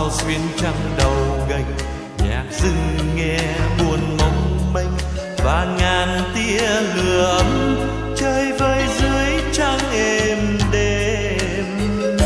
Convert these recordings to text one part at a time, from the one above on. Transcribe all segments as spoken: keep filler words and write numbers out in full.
sao xuyên trăng đầu gành, nhạc rừng nghe buồn mong manh và ngàn tia lửa ấm chơi vơi dưới trăng êm đêm.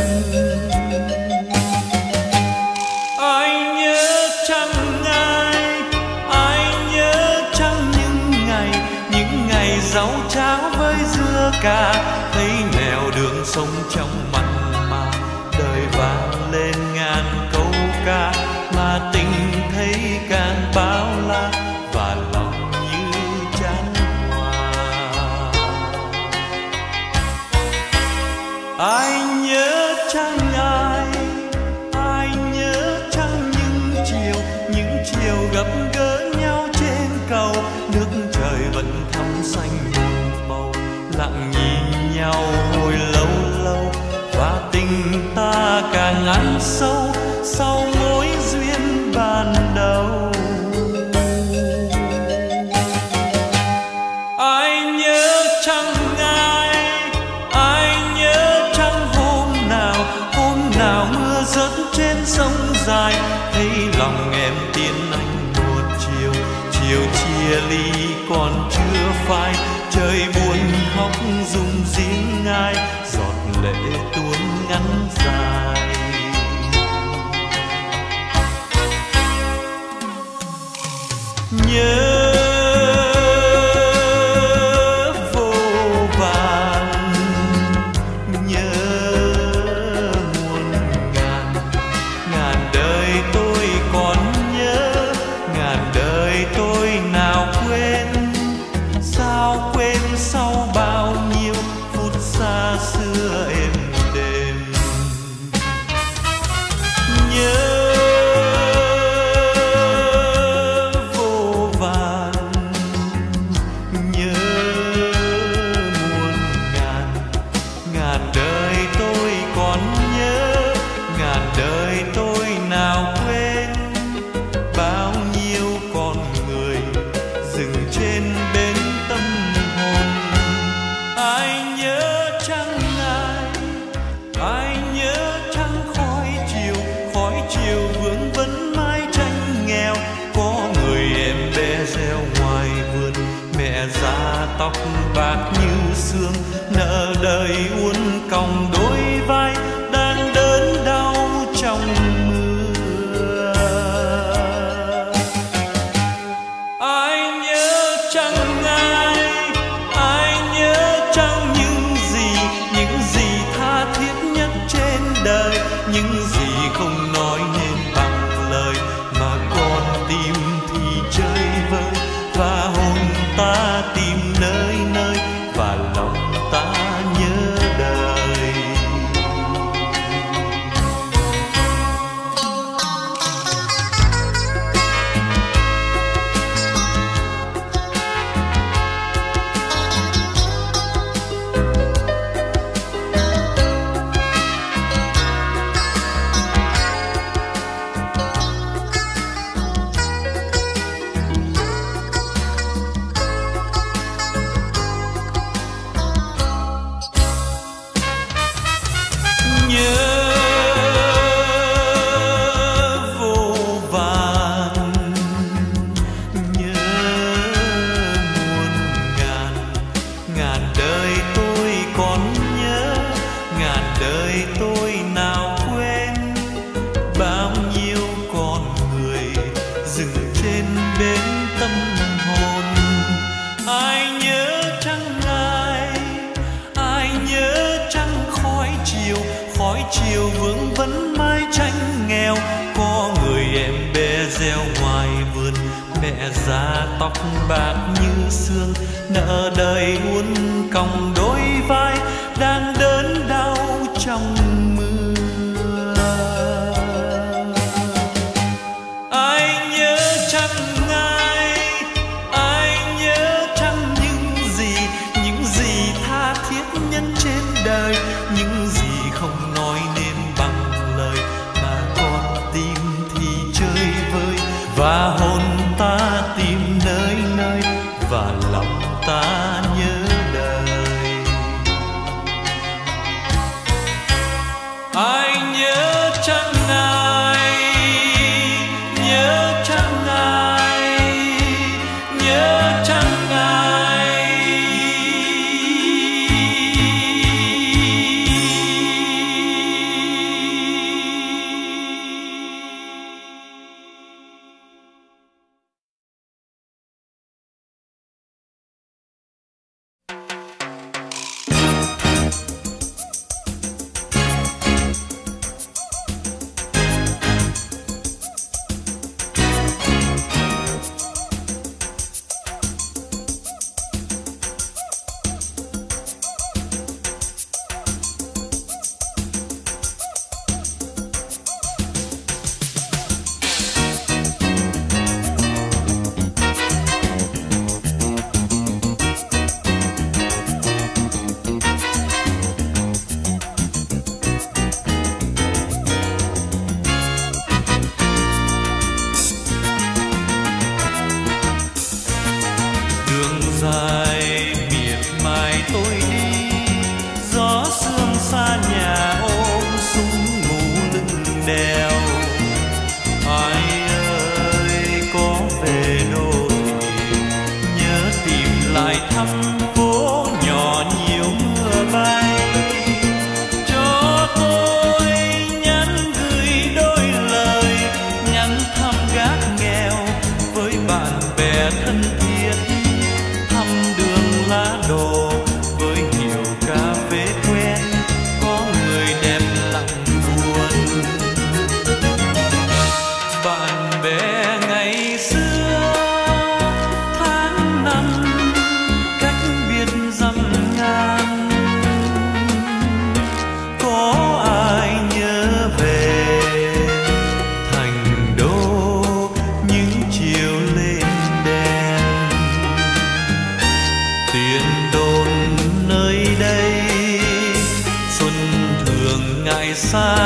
Ai nhớ trăng ai, ai nhớ trăng những ngày, những ngày rau cháo với dưa cà, thấy nẻo đường sông trong mặn mà đời vang lên ngàn câu ca, mà tình thấy càng bao la và lòng như chan hòa. Ai nhớ trăng ai, ai nhớ trăng những chiều, những chiều gặp gỡ nhau trên cầu, nước trời vẫn thắm xanh một màu, lặng nhìn nhau hồi lâu lâu và tình ta càng ăn sâu sau mối duyên ban đầu. Ai nhớ trăng ai, ai nhớ trăng hôm nào, hôm nào mưa rớt trên sông dài, thấy lòng em tiến anh một chiều, chiều chia ly còn chưa phai, trời buồn khóc rung riêng ai, giọt lệ tuôn ngắn dài. Nhớ vô vàn, nhớ muôn ngàn, ngàn đời tôi còn nhớ, ngàn đời tôi nào quên, sao quên sau bao nhiêu phút xa xưa êm đềm. Nhớ tóc bạc như sương, nợ đời uốn cong đôi vai, đang đớn đau trong mưa. Ai nhớ trăng ai, ai nhớ trăng những gì, những gì tha thiết nhất trên đời, những gì không nói nên bằng lời, mà con tim thì chơi vơi và hồn ta tìm nơi nơi và lòng ta nhớ đời. Chiều vương vấn mái tranh nghèo, có người em bé gieo ngoài vườn, mẹ già tóc bạc như sương, nợ đời uốn cong đôi vai, đang đớn đau trong mưa. Ai nhớ trăng ai, ai nhớ trăng những gì, những gì tha thiết nhất trên đời, những gì không nói nên bằng lời, mà con tim thì chơi vơi và hồn ta tìm nơi nơi và lòng ta nhớ đời.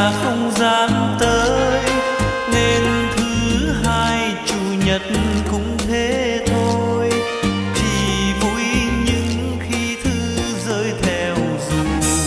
xa không dám tới, nên thứ hai chủ nhật cũng thế thôi. Chỉ vui những khi thư rơi theo dù.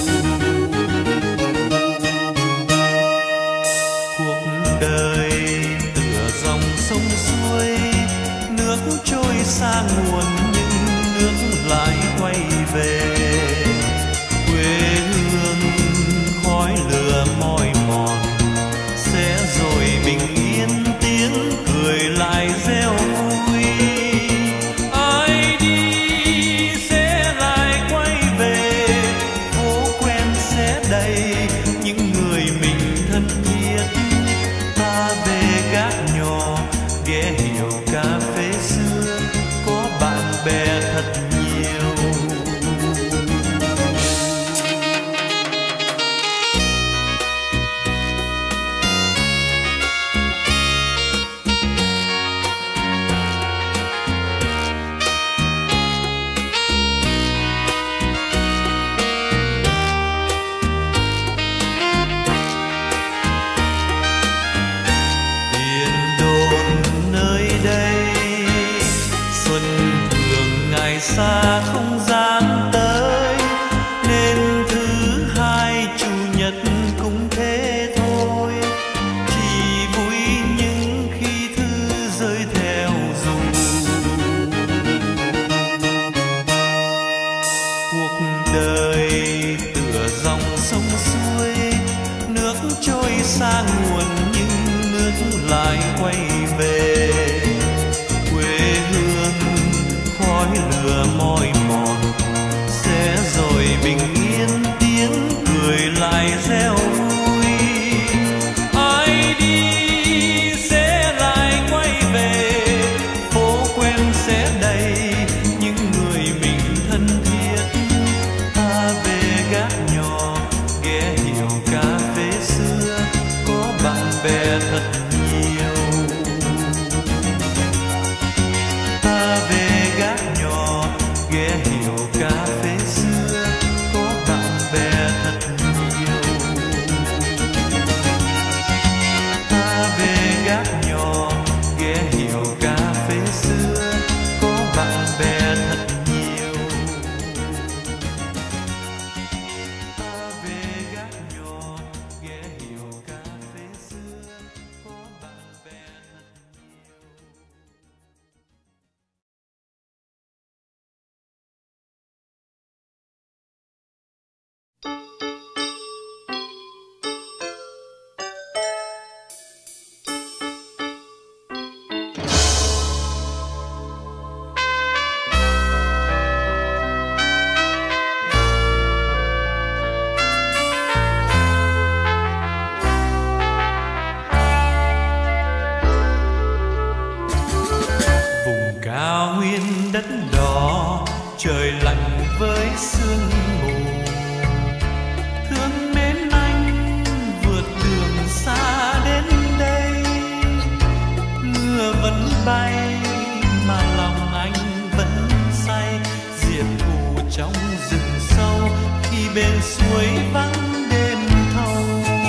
Cuộc đời tựa dòng sông suối, nước trôi xa nguồn nhưng nước lại quay về. Quê hương khói lửa mỏi mòn, sẽ rồi bình yên tiếng cười lại reo vui. Ai đi sẽ lại quay về, phố quen sẽ đầy những người mình thân thiết. Ta về gác nhỏ ghé hiệu cà phê xưa, có bạn bè thật nhiều. Xa không dám tới, nên thứ hai chủ nhật cũng thế thôi. Chỉ vui những khi thư rơi theo dù. Cuộc đời tựa dòng sông suối, nước trôi xa nguồn nhưng nước lại quay về. Quê hương khói lửa mỏi mòn, sẽ rồi bình yên tiếng cười lại reo vui. Ai đi sẽ lại quay về, phố quen sẽ đầy những người mình thân thiết. Ta về gác nhỏ ghé hiệu cà phê xưa, có bạn bè thật nhiều. Ta về gác nhỏ ghé hiệu cà phê xưa, có bạn bè thật nhiều. Ta về gác nhỏ ghé hiệu cà phê xưa, có bạn bè thật nhiều. Ta về gác nhỏ ghé hiệu cà phê xưa, có bạn bè thật nhiều. Cao nguyên đất đỏ, trời lạnh với sương mù. Thương mến anh vượt đường xa đến đây. Mưa vẫn bay mà lòng anh vẫn say. Diệt thù trong rừng sâu khi bên suối vắng đêm thâu.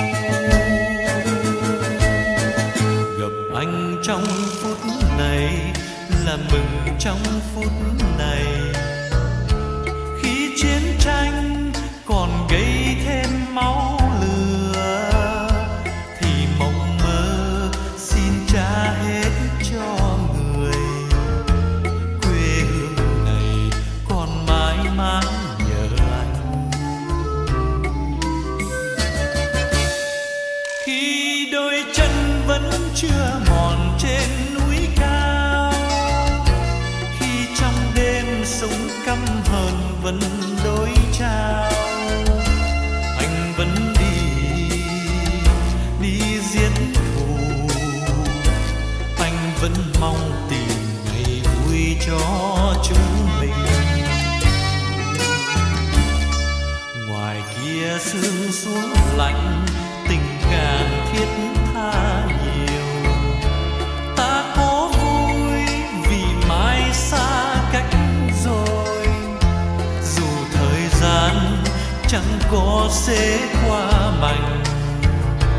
Gặp anh trong phút này là mừng trong phút này, khi chiến tranh còn gây thêm máu lửa, thì mộng mơ xin trả hết cho người. Quê hương này còn mãi mãi nhớ anh. Khi đôi chân vẫn chưa mòn trên núi cao, súng căm hờn vẫn đối trao, anh vẫn đi đi giết thù. Anh vẫn mong tìm ngày vui cho chúng mình. Ngoài kia sương xuống lạnh, tình càng thiết tha nhiều. Ta cố vui vì mãi xa cách rồi, dù thời gian chẳng có sẽ qua mạnh.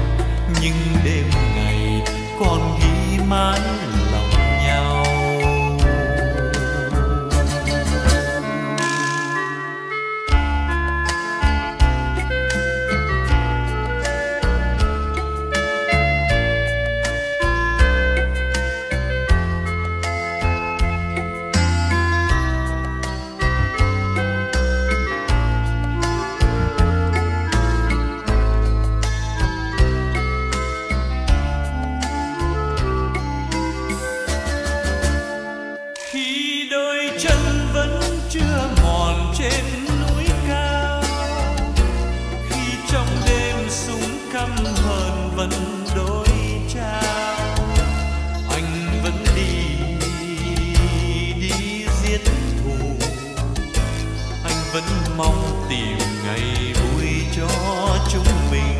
nhưng đêm ngày còn ghi mãi lòng nhau. Mong tìm ngày vui cho chúng mình.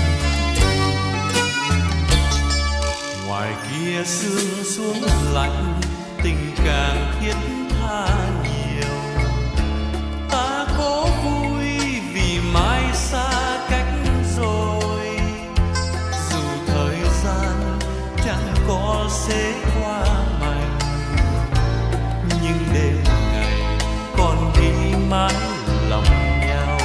Ngoài kia sương xuống lạnh, tình càng thiết tha nhiều. Ta có vui vì mai xa cách rồi, dù thời gian chẳng có sẽ qua mạnh, nhưng đêm ngày còn ghi mãi lòng nhau.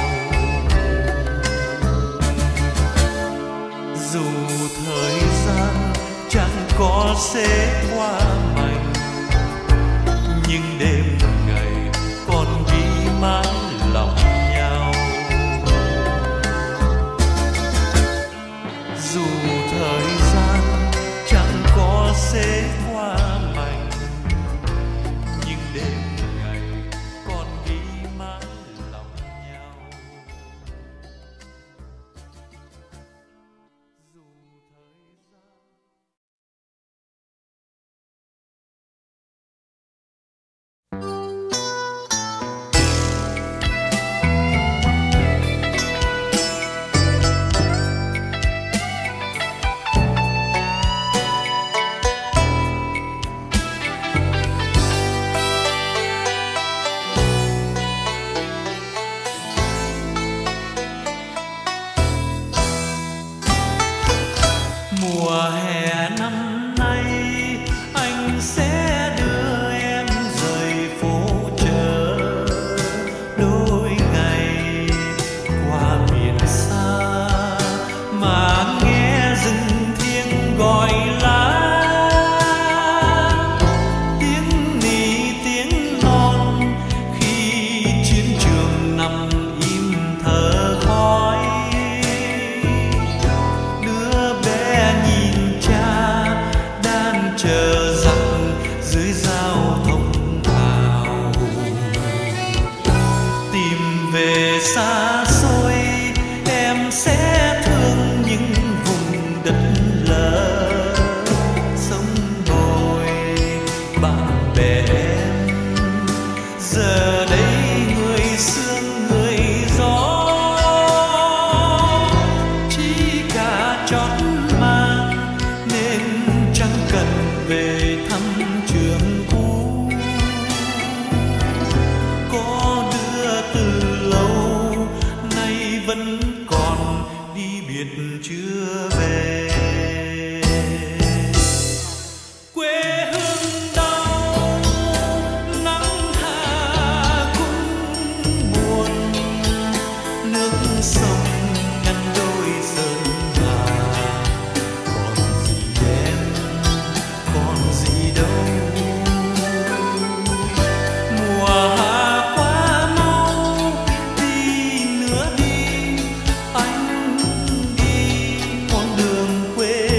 Dù thời gian chẳng có sẽ qua mạnh, nhưng đêm ngày còn ghi mãi lòng nhau. Dù thời gian chẳng có sẽ qua mạnh, nhưng đêm xa xôi em sẽ thương những vùng đất lỡ sông đồi bạn bè em. Giờ đây người sương người gió chỉ cả chót mang nên chẳng cần về thăm trường cũ. Có đứa từ lâu nay vẫn còn đi biệt chưa về. Quê hương đau nắng hạ cũng buồn, nước sông ngăn đôi sơn hà. Còn gì em, còn gì đâu, mùa hạ quá mau, đi nữa đi anh đi con đường quê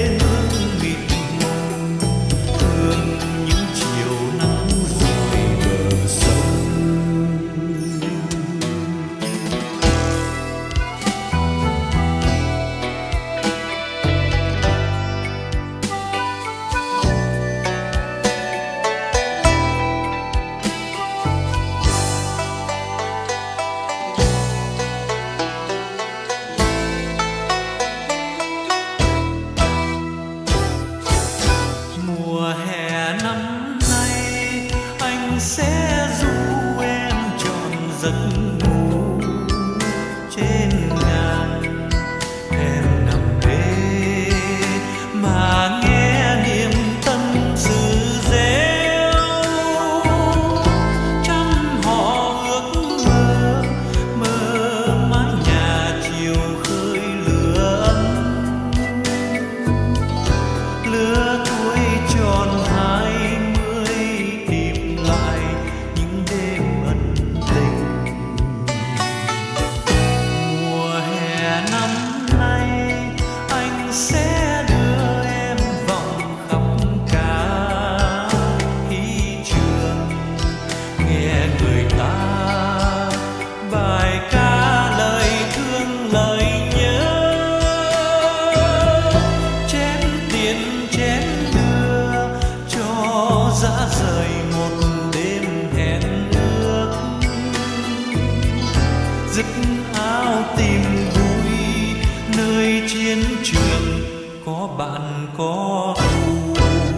có bạn có thù.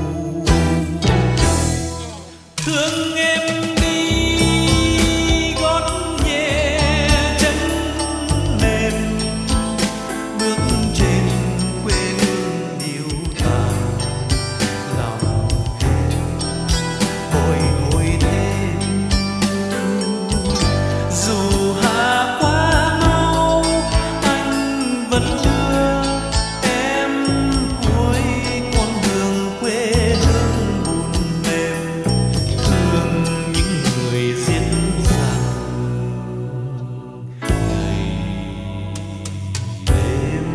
Thương em đi gót nhẹ chân mềm, bước trên quê hương điệu tàn lòng em bồi hồi thêm. Dù hạ quá mau anh vẫn đưa em cuối con đường quê hương buồn mềm, thương những người diễn rằng ngày đêm.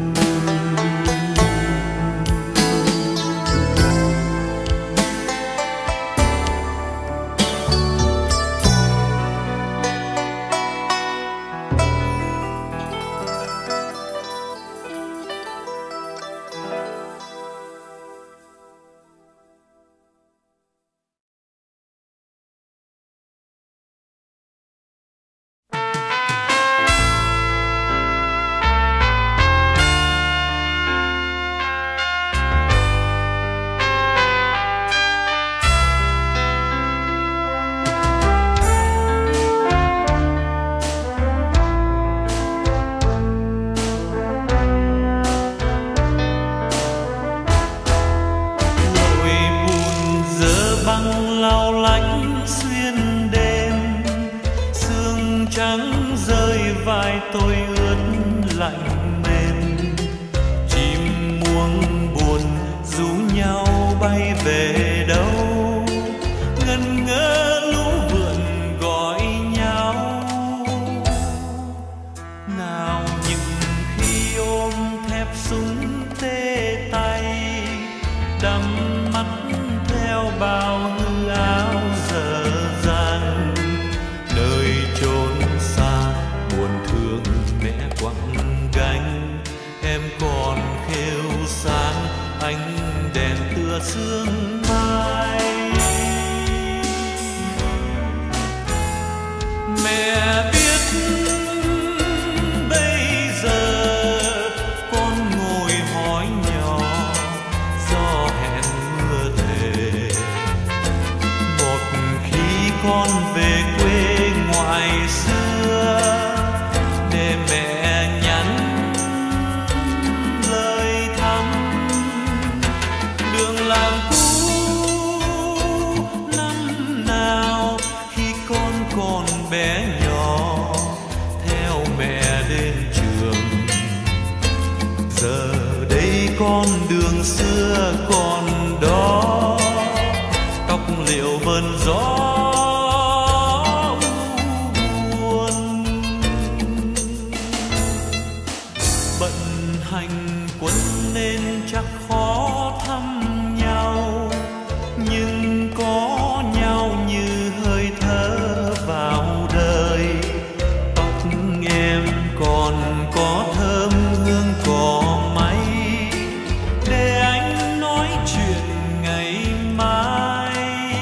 Băng lau lánh xuyên đêm, sương trắng rơi vai tôi ướt lạnh mềm. Chim muông buồn rủ nhau bay về đâu, ngân ngơ lũ vượn gọi nhau. Nào những khi ôm thép súng tê tay, đắm mắt theo bao hư áo dở dang. Nơi chốn xa buồn thương mẹ quặng gánh, em còn khêu sáng ánh đèn tựa sương mai. Mẹ biết bây giờ con ngồi hỏi nhỏ do hẹn mưa thề. Một khi con về quê ngoại xưa để mẹ nhắn lời thăm. Đường làng cũ năm nào khi con còn bé nhỏ theo mẹ đến trường. Giờ đây con đường xưa còn đó, tóc liệu vần gió buồn. Bận hành quân nên chắc khó thăm nhau, nhưng có nhau như hơi thở vào đời. Tóc em còn có thơm hương cỏ máy, để anh nói chuyện ngày mai.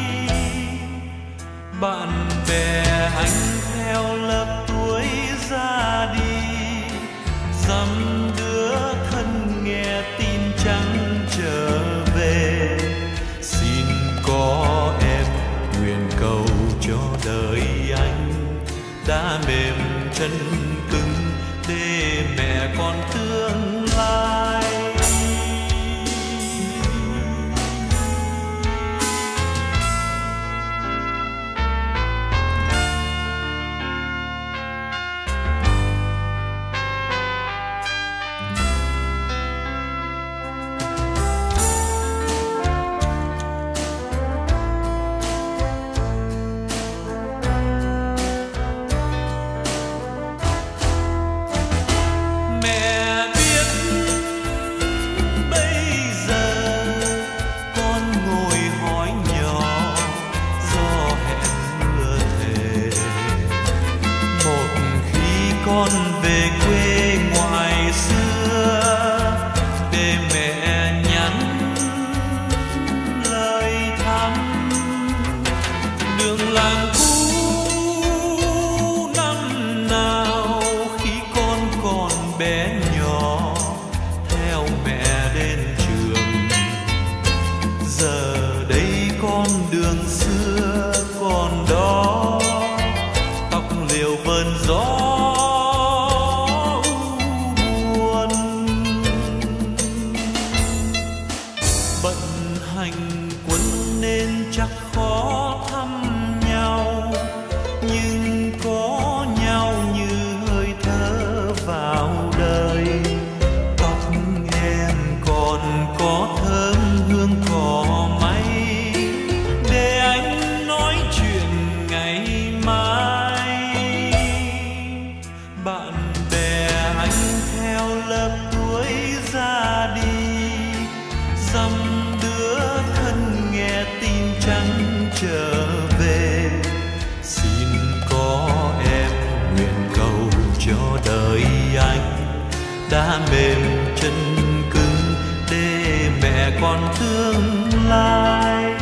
Bạn bè anh theo lớp tuổi ra đi, dăm đứa thân nghe tin trắng trở về. trở về. Xin có em nguyện cầu cho đời anh đã mềm chân cứng để mẹ con tương lai.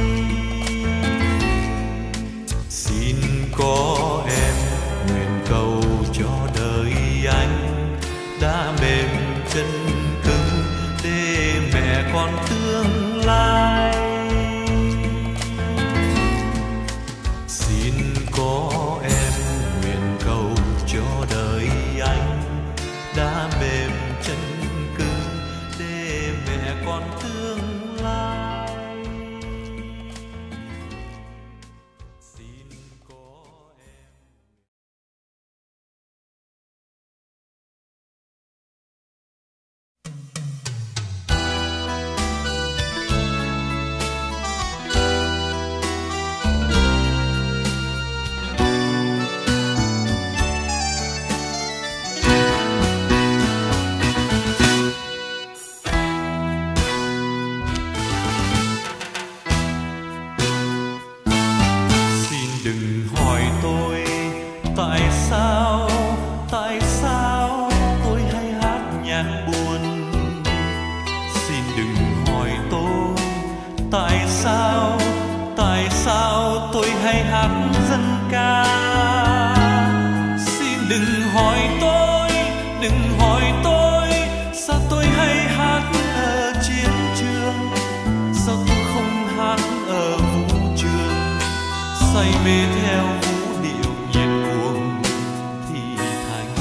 Xin có em nguyện cầu cho đời anh đã mềm chân cứng để mẹ con tương lai. Xin có em nguyện cầu cho đời anh đã mềm chân cứng để mẹ con tương lai. Xin có em. Đừng hỏi tôi tại sao, tại sao tôi hay hát nhạc buồn. Xin đừng hỏi tôi tại sao, tại sao tôi hay hát dân ca. Xin đừng hỏi tôi, đừng hỏi tôi sao tôi hay hát ở chiến trường, sao tôi không hát ở vũ trường, say mê theo vũ điệu nhiệt cuồng thì thành.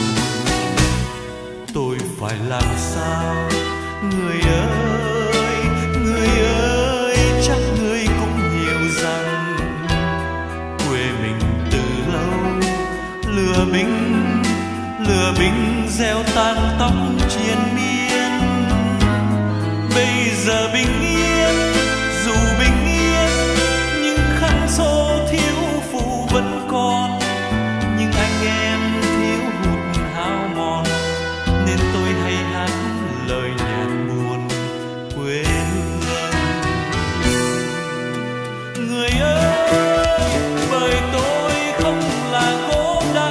Tôi phải làm sao người ơi, người ơi, chắc người cũng hiểu rằng quê mình từ lâu lừa binh, lừa binh gieo tan tóc triền miên. Bây giờ bình yên, dù bình yên nhưng khăn số thiếu phụ vẫn còn, nhưng anh em thiếu hụt hao mòn nên tôi hay hát lời nhạc buồn quê hương. Người ơi, bởi tôi không là gỗ đá,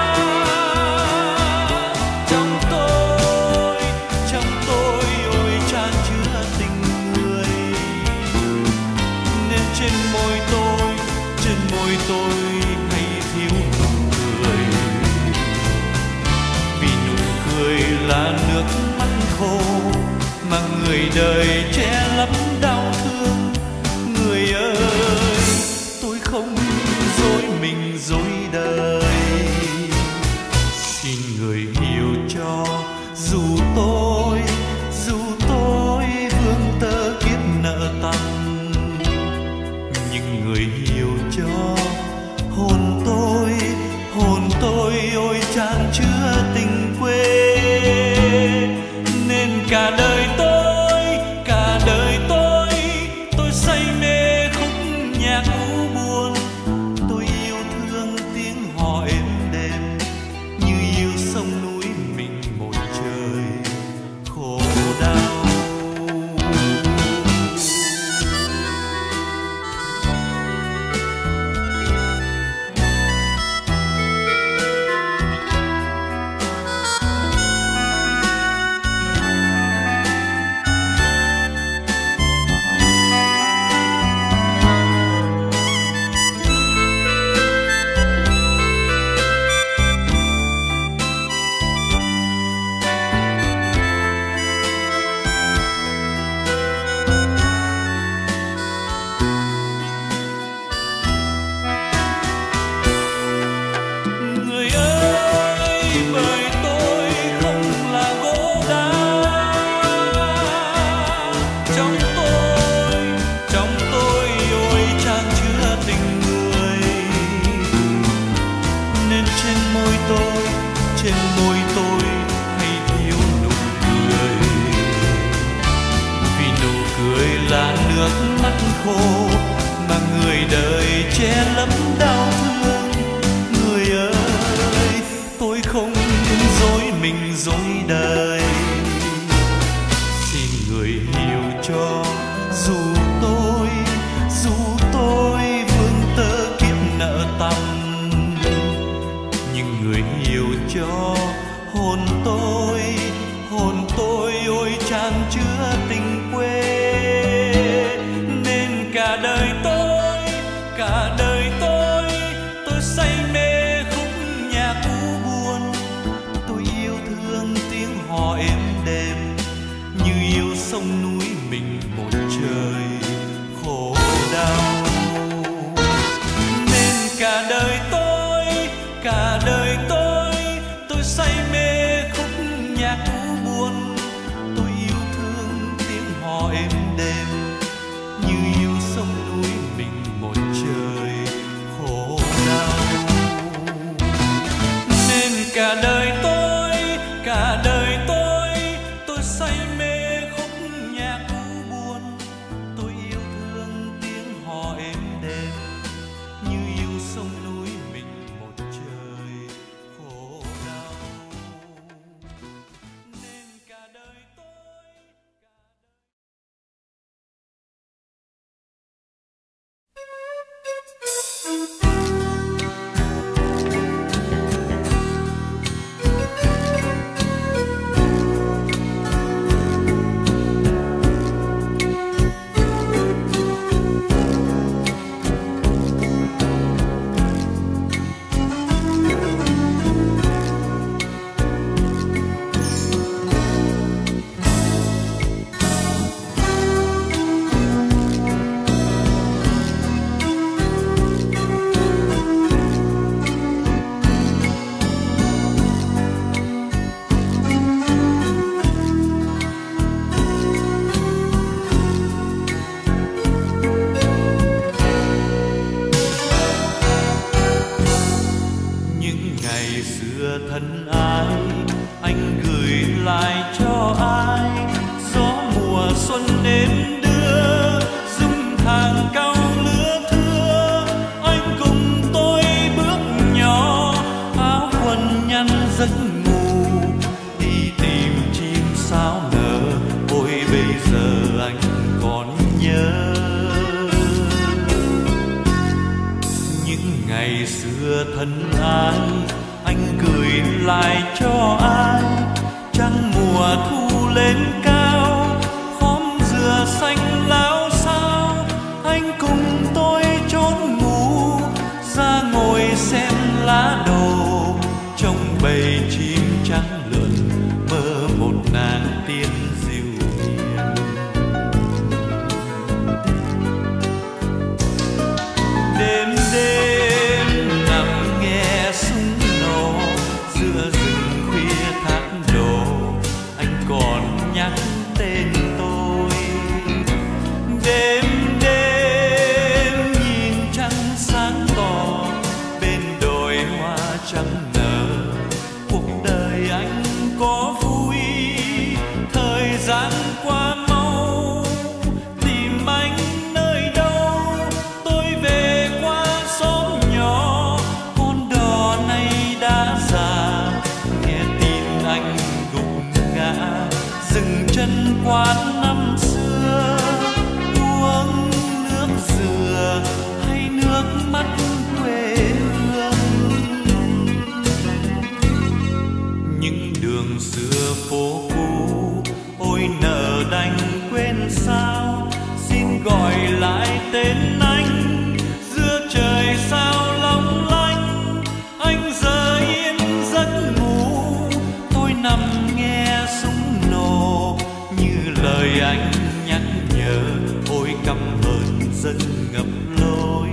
trong tôi, trong tôi ôi chan chứa tình người, nên trên môi tôi, trên môi tôi hay thiếu nụ cười. Vì nụ cười là nước mắt khô mà người đời che lấp đau thương. Người ơi, tôi không dối mình dối đời. Xin người hiểu cho dù tôi, dù tôi vương tơ kiếp nợ tằn, nhưng người hiểu cho hồn tôi, hồn tôi ôi chan chứa tình quê. Nên cả đời tôi, cả đời tôi, tôi say mê khúc nhạc u buồn. Tôi yêu thương tiếng hò êm đềm như yêu sông núi mình một trời khổ đau. Trên môi tôi hay thiếu nụ cười, vì nụ cười là nước mắt khô mà người đời che lấp đau thương. Người ơi, tôi không dối mình dối đời. Xin người hiểu cho dù tôi, dù tôi tràn chứa tình quê. Nên cả đời tôi, cả đời tôi, tôi say mê khúc nhạc u buồn. Tôi yêu thương tiếng hò êm đềm, như yêu sông núi mình một trời khổ đau. Nên cả đời tôi, cả đời tôi, tôi say mê khúc nhạc u buồn. Tôi yêu thương tiếng hò êm đềm, như yêu sông núi mình một trời khổ đau. Nên cả đời tôi, cả đời tôi, tôi say mê khúc nhạc u buồn. Tôi yêu thương tiếng hò êm đềm, như yêu sông núi mình một trời khổ đau. Nên cả đời tôi, thân ái anh gửi lại cho ai. Gió mùa xuân đến đưa dung hàng cao lứa thưa. Anh cùng tôi bước nhỏ, áo quần nhăn giấc ngủ, đi tìm chim sao nở. Ôi bây giờ anh còn nhớ những ngày xưa thân ái anh gửi lại cho ai. Trăng mùa thu lên cao, khóm dừa xanh láo xao. Anh cùng tôi trốn ngủ, ra ngồi xem lá đổ. Trong bầy chim trắng lượn, mơ một nàng tiên dịu hiền. Đêm đêm nằm nghe súng nổ, giữa rừng khuya thác đổ. Anh còn nhắc tên tôi. Đêm đêm nhìn trăng sáng tỏ, bên đồi hoa trắng nở. Cuộc đời anh có vui, thời gian qua mau. Tìm anh nơi đâu, tôi về qua xóm nhỏ. Con đò này đã già, nghe tin anh gục ngã. Dừng chân quán năm xưa, uống nước dừa hay nước mắt quê hương. Những đường xưa phố cũ, ôi nỡ đành quên sao. Xin gọi lại tên anh, giữa trời sao long lanh. Anh giờ yên giấc ngủ, tôi nằm nghe súng nổ. Như lời anh nhắc nhở, ôi căm hờn dân ngập lối.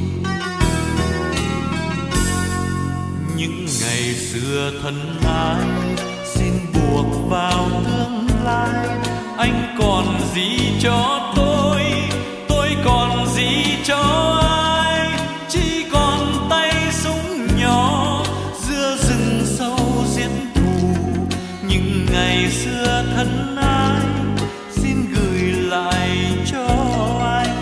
Những ngày xưa thân ái xin buộc vào tương lai. Anh còn gì cho tôi, tôi còn gì cho ai. Chỉ còn tay súng nhỏ, giữa rừng sâu giết thù. Những ngày xưa thân ái xin gửi lại cho anh.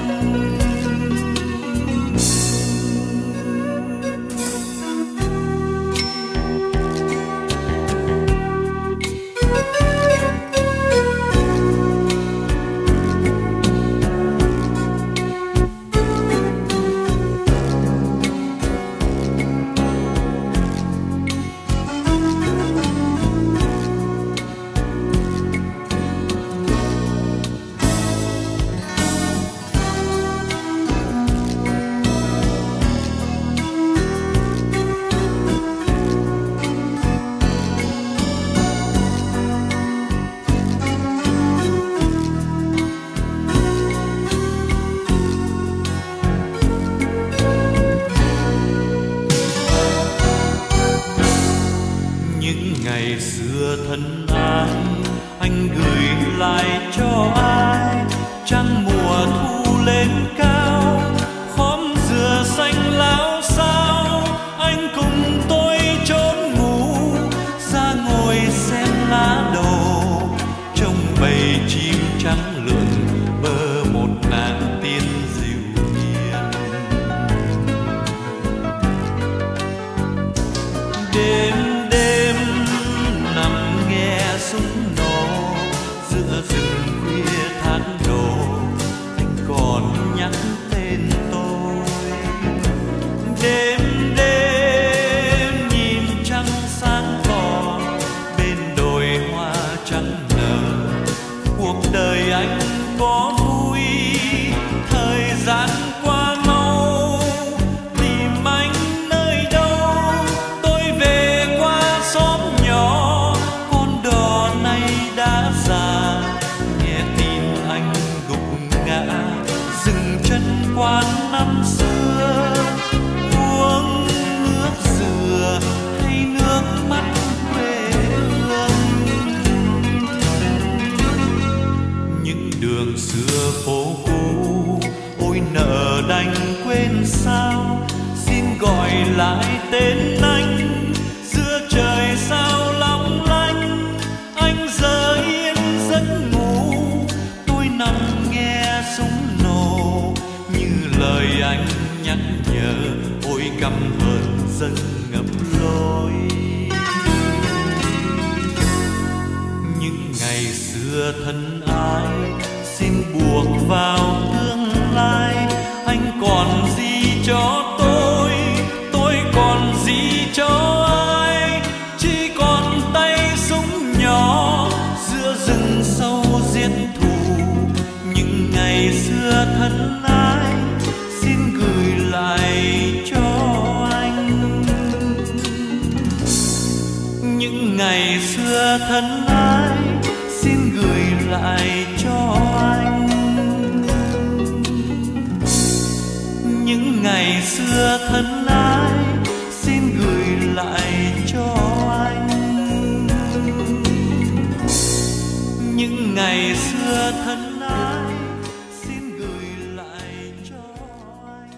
lại cho ai. Trăng mùa thu lên cao, khóm dừa xanh láo xao, anh cùng tôi trốn ngủ ra ngồi xem lá đổ, trong bầy chim trắng lượn bờ một nàng tiên dịu hiền. Đêm đêm nằm nghe súng nổ giữa rừng khuya thác đổ, anh còn nhắc tên tôi. Đêm đêm nhìn trăng sáng tỏ bên đồi hoa trắng nở, cuộc đời anh có vui thời gian qua mau. Tìm anh nơi đâu, tôi về qua xóm nhỏ, con đò này đã già. Nghe tin anh gục ngã dừng chân quán năm xưa, uống nước dừa hay nước mắt quê hương. Những đường xưa phố cũ ôi nợ đành quên sao, xin gọi lại tên anh giữa trời sao long lanh. Anh giờ yên giấc ngủ, tôi nằm nghe súng nổ như lời anh nhắc nhở, ôi căm hờn dâng ngập lối. Những ngày xưa thân ái xin buộc vào tương lai, anh còn gì cho tôi, tôi còn gì cho ai. Chỉ còn tay súng nhỏ giữa rừng sâu giết thù. Những ngày xưa thân ái xin gửi lại cho anh. Những ngày xưa thân ái xin gửi lại cho anh. Những ngày xưa thân ái xin gửi lại cho anh. Những ngày xưa thân ái xin gửi lại cho anh.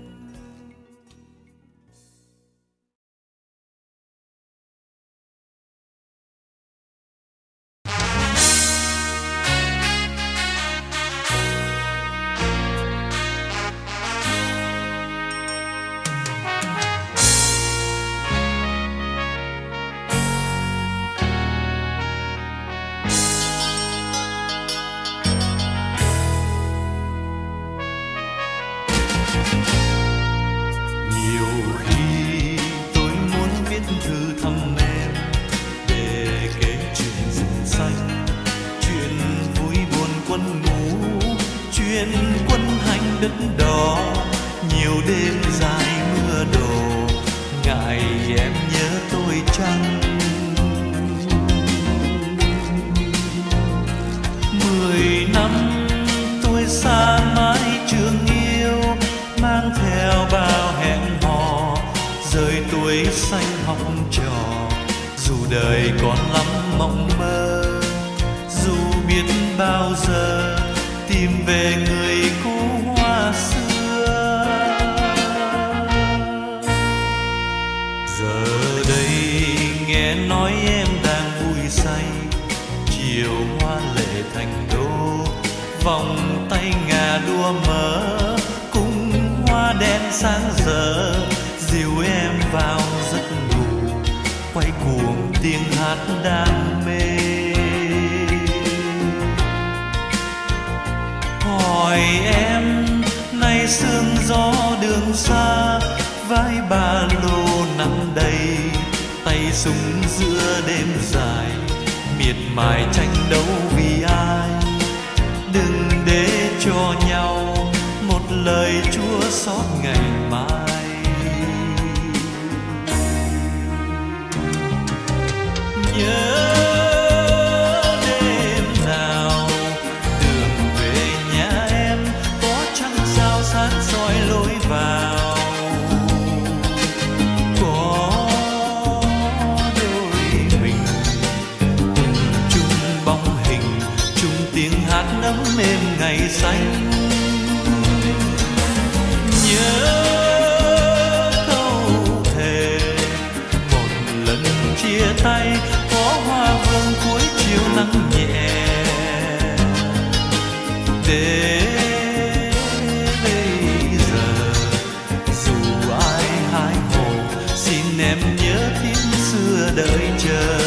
Đời còn lắm mộng mơ, dù biết bao giờ tìm về người cô hoa xưa. Giờ đây nghe nói em đang vui say, chiều hoa lệ thành đô, vòng tay ngà đua mơ, cùng hoa đen sáng giờ dìu em vào giấc ngủ, quay cuồng tiếng hát đam mê. Hỏi em nay sương gió đường xa, vai ba lô nắng đầy, tay súng giữa đêm dài, miệt mài tranh đấu vì ai. Đừng để cho nhau một lời chua xót ngày mai. Nhớ đêm nào đường về nhà em, có trăng sao sáng soi lối vào, có đôi mình cùng chung bóng hình chung tiếng hát nấm êm ngày xanh. Nhớ câu thề một lần chia tay, có hoa vương cuối chiều nắng nhẹ. Để bây giờ dù ai hái hồ, xin em nhớ tiếng xưa đợi chờ.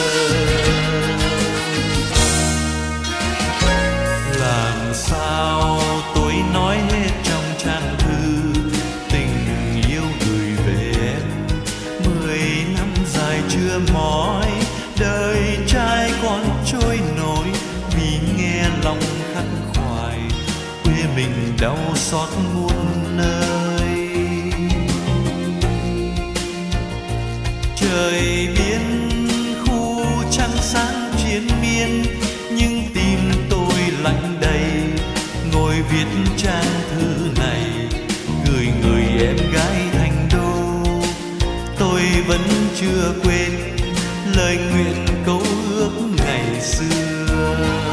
Làm sao tôi nói hết trong trang thư tình yêu gửi về em. Mười năm dài chưa mỏi, đời trai còn trôi nổi vì nghe lòng khắc khoải. Quê mình đau xót muôn nơi. Trời biên khu trăng sáng triền miên, nhưng tim tôi lạnh đầy. Ngồi viết trang thư này gửi người em gái thành đô. Tôi vẫn chưa quên lời nguyện câu ước ngày xưa.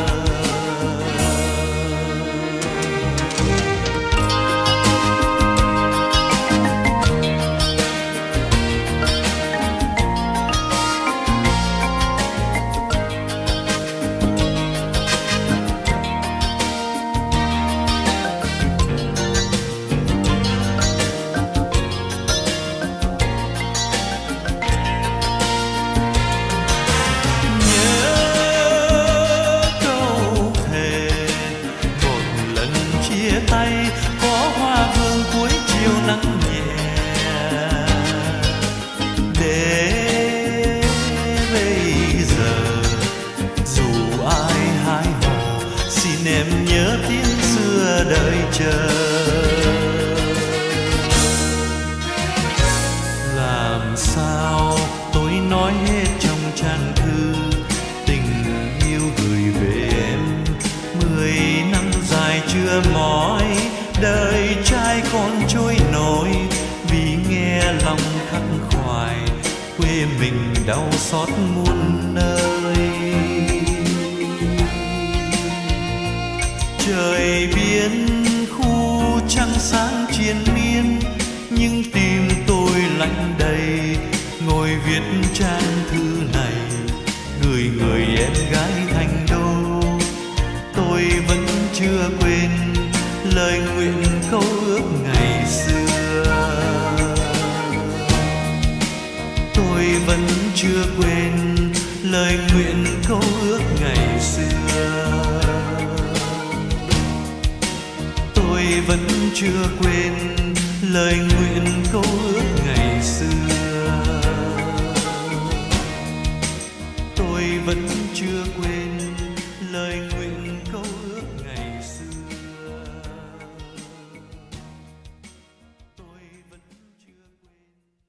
Đợi chờ làm sao tôi nói hết trong trang thư tình yêu gửi về em. Mười năm dài chưa mỏi, đời trai còn trôi nổi vì nghe lòng khắc khoải. Quê mình đau xót muôn nơi. Trời biên khu trăng sáng triền miên, nhưng tim tôi lạnh đầy. Ngồi viết trang thư này gửi người em gái thành đô. Tôi vẫn chưa quên lời nguyện câu ước ngày xưa. Tôi vẫn chưa quên lời nguyện câu ước ngày xưa. Tôi vẫn chưa quên lời nguyện câu ước ngày xưa. Tôi vẫn chưa quên lời nguyện câu ước ngày xưa. Tôi vẫn chưa quên.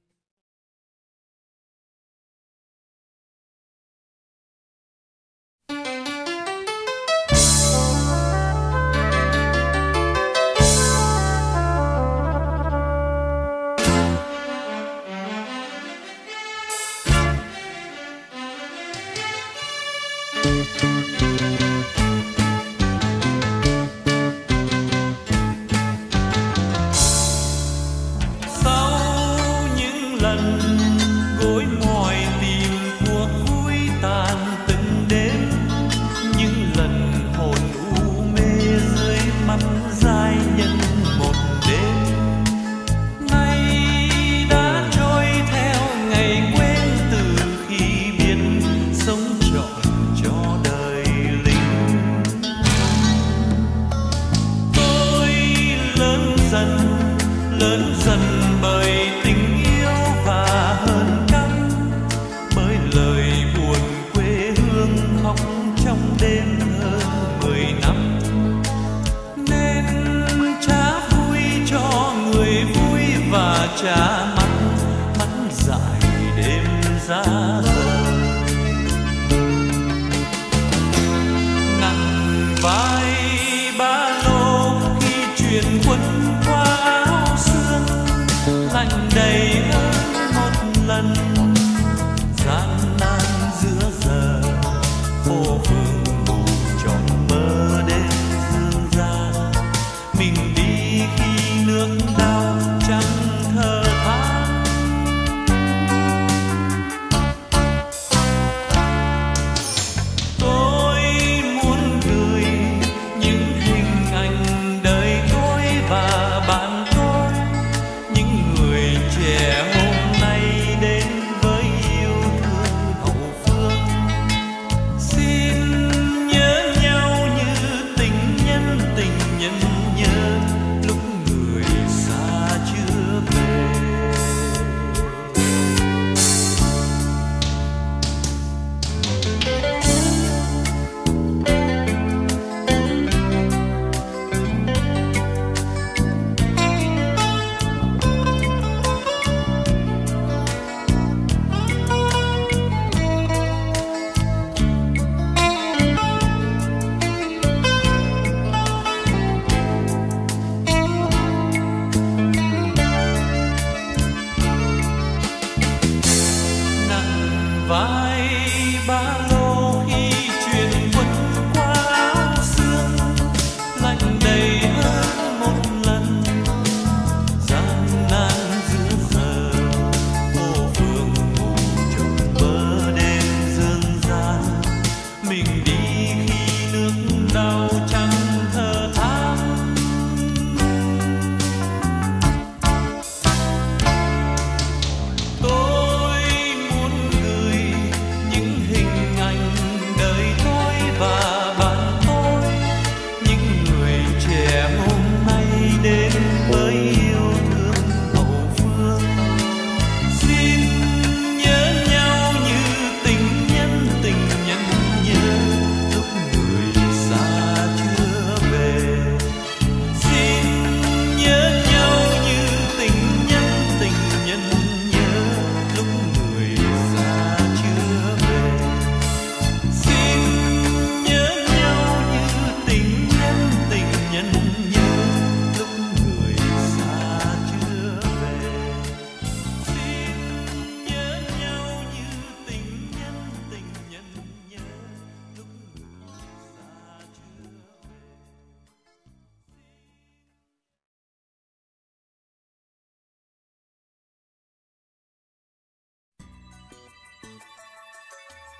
Cha mắt mắt dại đêm ra rời, nặng vai ba lô khi chuyển quân qua áo sương, lạnh đầy hơn một lần gian nan giữa giờ phố phường mù tròn mơ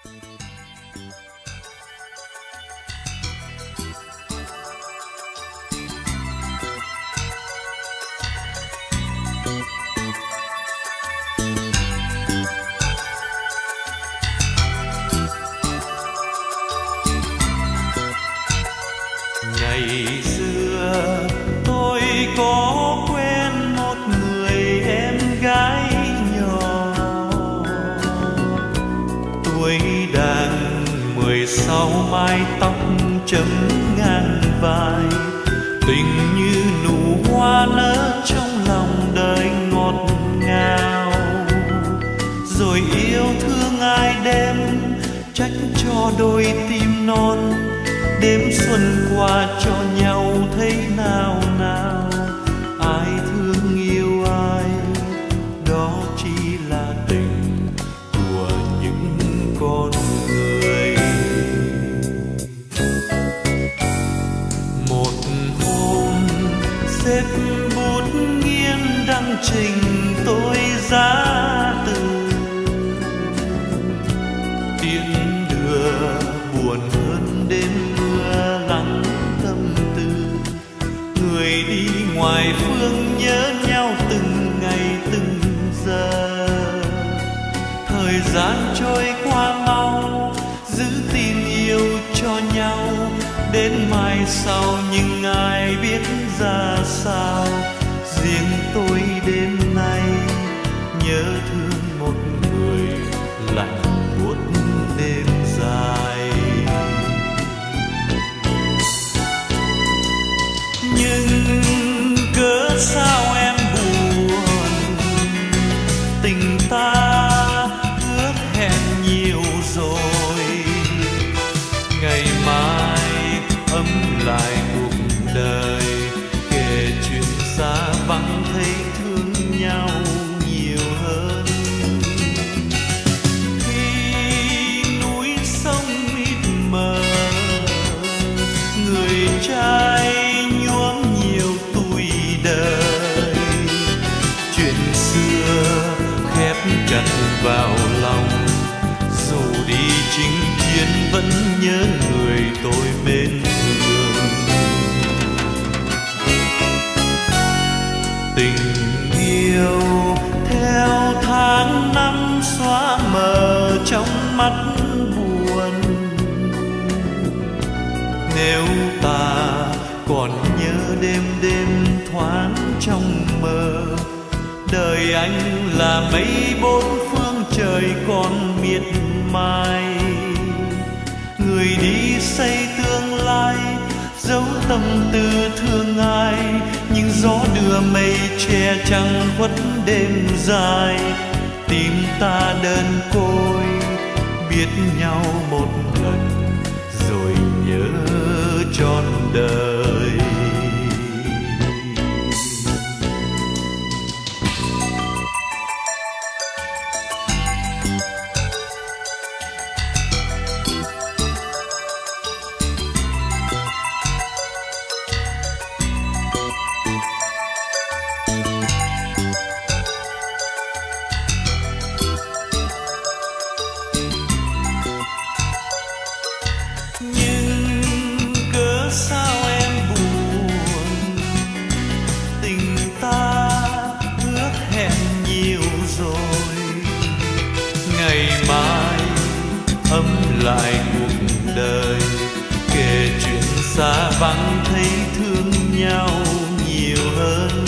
Ngày xưa tôi có quen một người em gái nhỏ, tuổi đang mười sáu, mái tóc chấm ngang vai, tình như nụ hoa nở trong lòng đời ngọt ngào. Rồi yêu thương ai đêm trách cho đôi tim non, đêm xuân qua cho nhau thấy nào nào. Ai thương yêu ai, đó chỉ là tình của những con người. Một hôm xếp bút nghiêng đăng trình tôi ra từ, tiễn đưa buồn hơn đêm mưa lắng tâm tư. Người đi ngoài phương nhớ nhau từng ngày từng giờ, thời gian trôi qua mau, giữ tin yêu cho nhau đến mai sau. Nhưng ai biết ra sao, riêng tôi đêm nay nhớ thương một người lạnh buốt đêm dài. Nhưng cớ sao em buồn, tình ta ước hẹn nhiều rồi. Ngày mai ấm lại cuộc đời, kể chuyện xa vắng thấy thương nhau nhiều hơn. Khi núi sông mịt mờ, người trai nhuốm nhiều tuổi đời. Chuyện xưa khép chặt vào lòng, dù đi chinh chiến vẫn nhớ người tôi mến thương. Tình yêu theo tháng năm xóa mờ trong mắt buồn. Nếu ta còn nhớ đêm đêm thoáng trong mơ, đời anh là mấy bốn phương trời còn miệt mài. Người đi xây tương lai, dấu tâm tư thương ai. Nhưng gió đưa mây che trăng khuất đêm dài. Tim ta đơn côi, biết nhau một lần rồi nhớ trọn đời. Nhưng cớ sao em buồn, tình ta ước hẹn nhiều rồi. Ngày mai ấm lại cuộc đời, kể chuyện xa vắng thấy thương nhau nhiều hơn.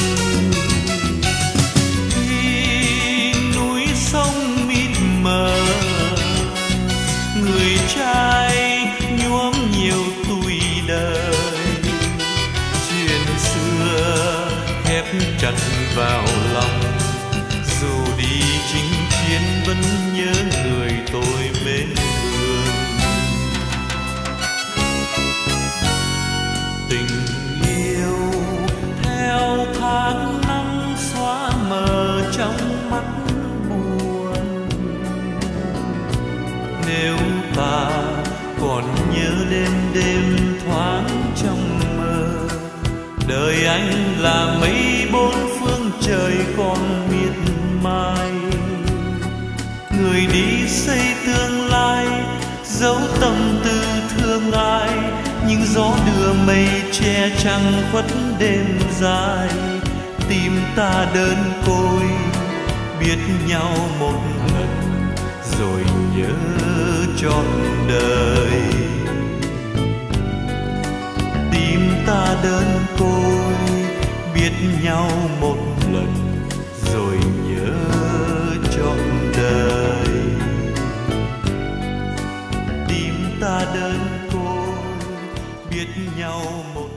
Khi núi sông mịt mờ, người trai nhuốm nhiều tuổi đời. Chuyện xưa khép chặt vào lòng, dù đi chinh chiến vẫn nhớ người tôi mến thương. Tình yêu theo tháng năm xóa mờ trong mắt buồn. Nếu ta còn nhớ đêm đêm thoáng trong mơ, đời anh là mấy bốn phương trời còn miệt mài. Người đi xây tương lai, dấu tâm tư thương ai, những gió đưa mây che trăng khuất đêm dài. Tim ta đơn côi biết nhau một lần rồi nhớ trọn đời. Tim ta đơn côi biết nhau một lần rồi nhớ trọn đời. Tim ta đơn côi biết nhau một